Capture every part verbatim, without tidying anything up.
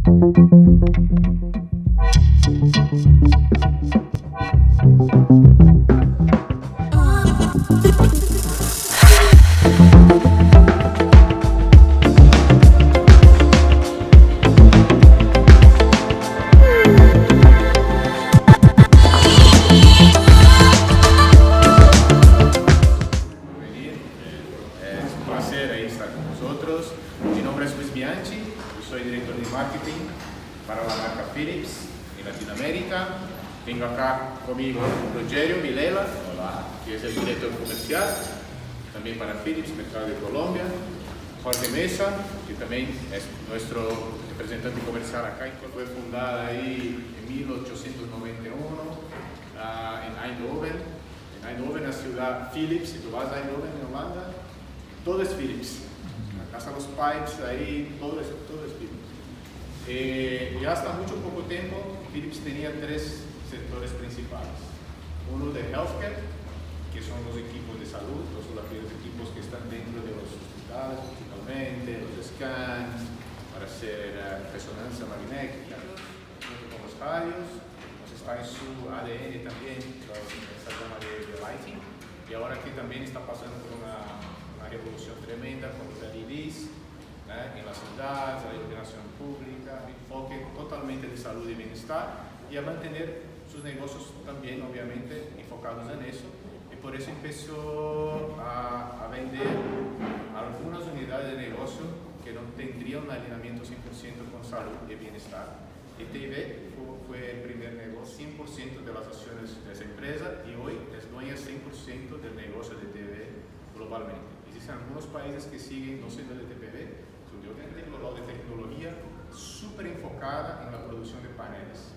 para la marca Philips en Latinoamérica. Tengo acá conmigo Rogerio Vilela, que es el director comercial, también para Philips, mercado de Colombia. Jorge Mesa, que también es nuestro representante comercial acá, que fue fundada ahí en mil ochocientos noventa y uno uh, en Eindhoven. En Eindhoven, la ciudad Philips, si tú vas a Eindhoven en Holanda, todo es Philips. La casa de los pipes, ahí todo es, todo es Philips. Eh, y hasta mucho poco tiempo, Philips tenía tres sectores principales. Uno de healthcare, que son los equipos de salud, los, los equipos que están dentro de los hospitales, principalmente, los scans, para hacer uh, resonancia magnética, junto con los radios, pues está en su A D N también, esa gama de, de lighting, y ahora que también está pasando por una, una revolución tremenda con los L E Ds, ¿eh? En la ciudad, la iluminación pública, enfoque totalmente de salud y bienestar, y a mantener sus negocios también, obviamente, enfocados en eso. Y por eso empezó a, a vender algunas unidades de negocio que no tendrían un alineamiento cien por ciento con salud y bienestar. Y T V fue, fue el primer negocio, cien por ciento de las acciones de esa empresa, y hoy es dueña cien por ciento del negocio de T V globalmente. Existen algunos países que siguen no siendo de T P V, son de otra global de tecnología súper enfocada en la producción de paneles.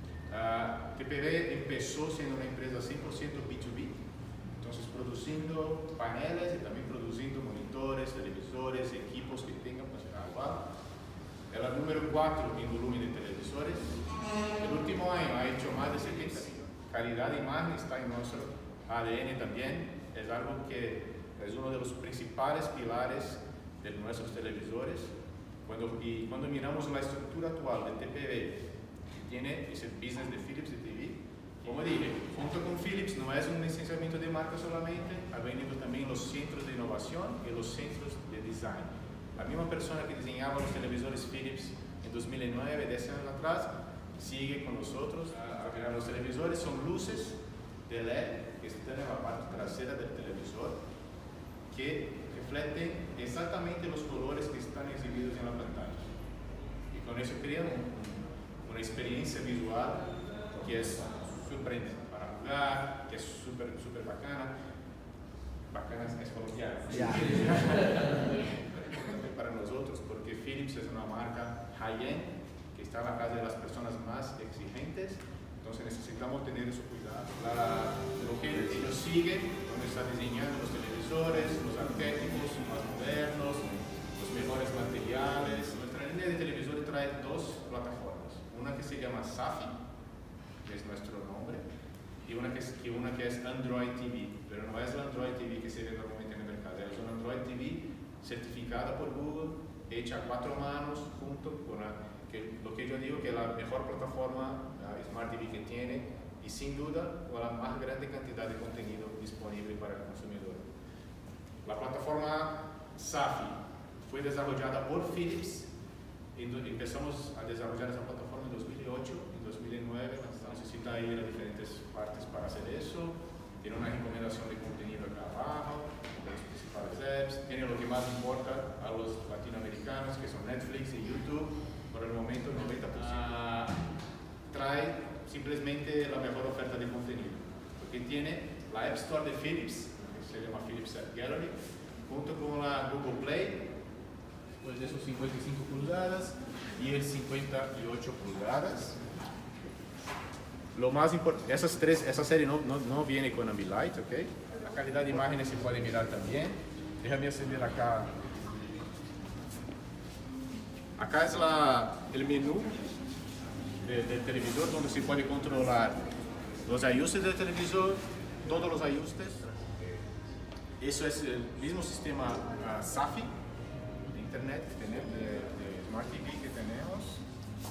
Uh, T P V empezó siendo una empresa cien por ciento B dos B, entonces produciendo paneles y también produciendo monitores, televisores, equipos que tengan pues agua. Es la número cuatro en volumen de televisores. El último año ha hecho más de setenta. Calidad de imagen está en nuestro A D N también. Es algo que es uno de los principales pilares de nuestros televisores. Cuando, y cuando miramos la estructura actual de T P V, tiene ese business de Philips de T V, como dije, junto con Philips no es un licenciamiento de marca solamente, ha venido también los centros de innovación y los centros de design. La misma persona que diseñaba los televisores Philips en dos mil nueve, diez años atrás, sigue con nosotros. Los televisores son luces de L E D que están en la parte trasera del televisor, que reflejan exactamente los colores que están exhibidos en la pantalla. Y con eso crean una experiencia visual que es sorprendente para jugar, que es súper, súper bacana. Bacana es colombiana. Yeah. Para nosotros, porque Philips es una marca high-end que está en la casa de las personas más exigentes, entonces necesitamos tener su cuidado. La, lo que ellos siguen, donde están diseñando los televisores, los arquetipos más modernos, los mejores materiales. Nuestra línea de televisores trae dos plataformas. Una que se llama SAFI, que es nuestro nombre, y una que es, y una que es Android T V, pero no es la Android T V que se ve normalmente en el mercado, es una Android T V certificada por Google, hecha a cuatro manos, junto con la, que, lo que yo digo que es la mejor plataforma uh, Smart T V que tiene, y sin duda con la más grande cantidad de contenido disponible para el consumidor. La plataforma SAFI fue desarrollada por Philips. Empezamos a desarrollar esa plataforma en dos mil ocho, en dos mil nueve necesita ir a diferentes partes para hacer eso. Tiene una recomendación de contenido acá abajo, de los principales apps. Tiene lo que más importa a los latinoamericanos, que son Netflix y YouTube. Por el momento, el noventa por ciento uh, trae simplemente la mejor oferta de contenido, porque tiene la App Store de Philips, que se llama Philips App Gallery, junto con la Google Play, pues de esos cincuenta y cinco pulgadas y el cincuenta y ocho pulgadas. Lo más importante, esas tres, esa serie no, no, no viene con Ambilight, ¿ok? La calidad de imágenes se puede mirar también. Déjame acceder acá. Acá es la, el menú de, del televisor, donde se puede controlar los ajustes del televisor, todos los ajustes. Eso es el mismo sistema uh, SAFI. Internet de, de Smart T V que tenemos.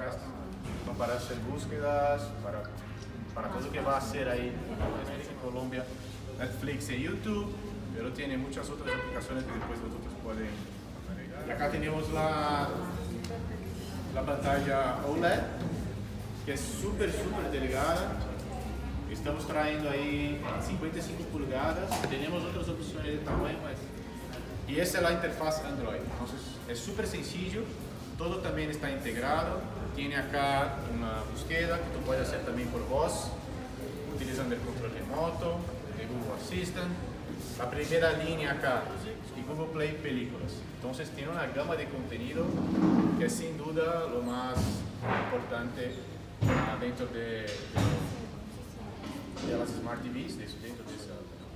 acá están para hacer búsquedas, para, para todo lo que va a hacer ahí en Colombia, Netflix y YouTube, pero tiene muchas otras aplicaciones que después vosotros pueden agregar. Y acá tenemos la, la pantalla O L E D, que es súper, súper delgada. Estamos trayendo ahí cincuenta y cinco pulgadas, tenemos otras opciones de tamaño, mas... y esa es la interfaz Android, entonces es súper sencillo, todo también está integrado, tiene acá una búsqueda que tú puedes hacer también por voz, utilizando el control remoto, de Google Assistant, la primera línea acá, y Google Play Películas, entonces tiene una gama de contenido que es sin duda lo más importante uh, dentro de, de de las Smart T Vs, de, dentro de esa.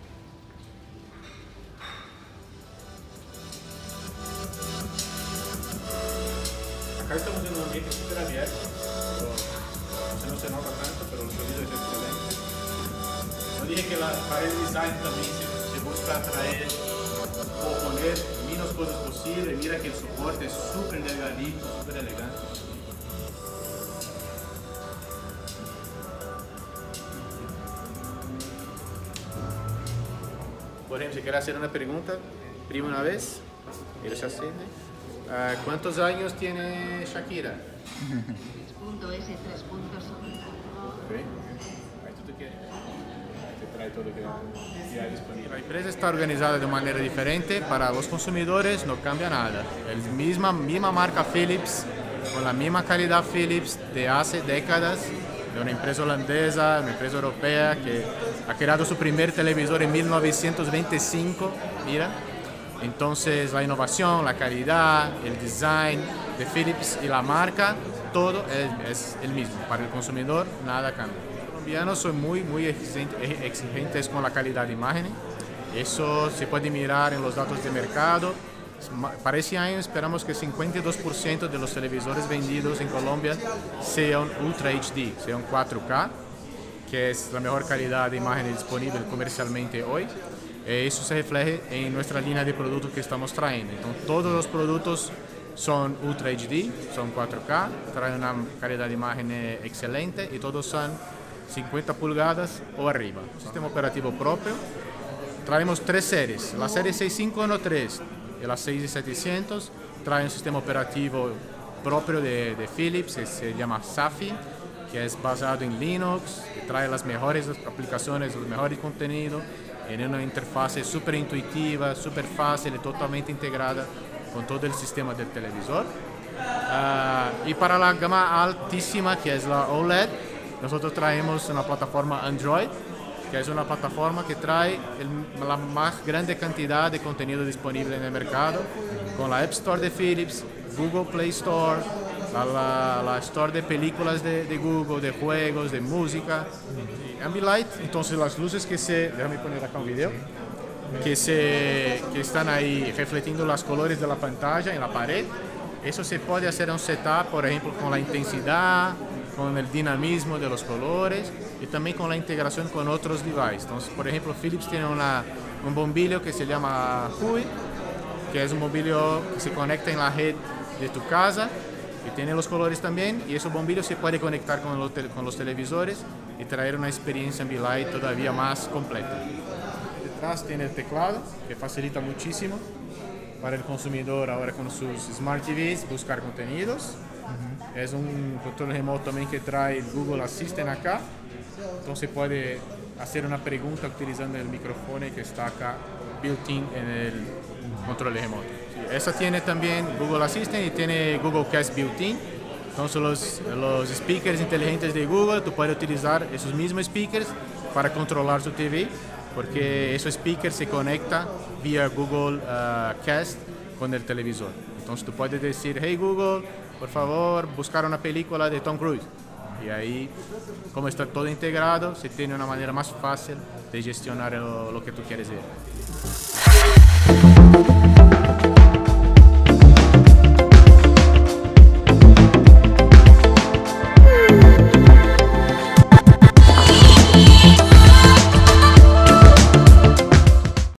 Acá estamos en un ambiente súper abierto, pero no se nota tanto, pero el sonido es excelente. Yo dije que la, para el design también se, se busca atraer o poner menos cosas posible. Mira que el soporte es súper delgadito, súper elegante. Por ejemplo, si quieres hacer una pregunta, prima una vez, él se asciende. Uh, ¿Cuántos años tiene Shakira? tres punto ese, tres puntos. Okay. Ahí tú te quieres. Te trae todo lo que ya hay disponible. La empresa está organizada de manera diferente. Para los consumidores no cambia nada. La misma, misma marca Philips, con la misma calidad Philips de hace décadas. De una empresa holandesa, una empresa europea que ha creado su primer televisor en mil novecientos veinticinco, mira. Entonces la innovación, la calidad, el design de Philips y la marca, todo es, es el mismo. Para el consumidor nada cambia. Los colombianos son muy, muy exigentes con la calidad de imagen. Eso se puede mirar en los datos de mercado. Para este año esperamos que cincuenta y dos por ciento de los televisores vendidos en Colombia sean Ultra H D, sean cuatro K, que es la mejor calidad de imagen disponible comercialmente hoy. Eso se refleja en nuestra línea de productos que estamos trayendo. Entonces, todos los productos son Ultra H D, son cuatro K, traen una calidad de imagen excelente y todos son cincuenta pulgadas o arriba. Sistema operativo propio. Traemos tres series, la serie seis cinco uno tres y la seis mil setecientos trae un sistema operativo propio de, de Philips, que se llama SAFI, que es basado en Linux, que trae las mejores aplicaciones, los mejores contenidos, en una interfaz súper intuitiva, súper fácil y totalmente integrada con todo el sistema del televisor. Uh, y para la gama altísima, que es la O L E D, nosotros traemos una plataforma Android, que es una plataforma que trae el, la más grande cantidad de contenido disponible en el mercado, con la App Store de Philips, Google Play Store, la, la, la Store de películas de, de Google, de juegos, de música, Ambilight. Entonces las luces que se, déjame poner acá un video, que, se, que están ahí refletiendo los colores de la pantalla en la pared, eso se puede hacer un setup, por ejemplo, con la intensidad, con el dinamismo de los colores y también con la integración con otros devices. Entonces, por ejemplo, Philips tiene una, un bombillo que se llama Hui, que es un bombillo que se conecta en la red de tu casa y tiene los colores también, y ese bombillo se puede conectar con los, con los televisores y traer una experiencia Ambilight todavía más completa. Detrás tiene el teclado, que facilita muchísimo para el consumidor ahora con sus Smart T Vs buscar contenidos. Uh-huh. Es un control remoto también que trae el Google Assistant acá, entonces puede hacer una pregunta utilizando el micrófono que está acá built-in en el control remoto. Sí, esa tiene también Google Assistant y tiene Google Cast built-in. Entonces los, los speakers inteligentes de Google, tú puedes utilizar esos mismos speakers para controlar su T V, porque esos speakers se conectan vía Google uh, Cast con el televisor. Entonces tú puedes decir, hey Google, por favor, buscar una película de Tom Cruise. Y ahí, como está todo integrado, se tiene una manera más fácil de gestionar lo, lo que tú quieres ver.